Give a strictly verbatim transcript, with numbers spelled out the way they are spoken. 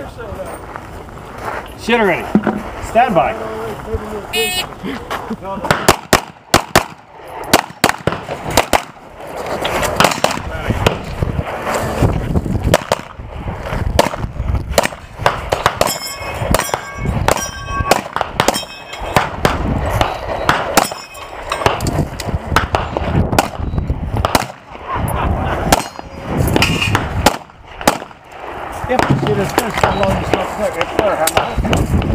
Shit already. Stand by. Yep, see this fence how long it's not there. It's there, how much?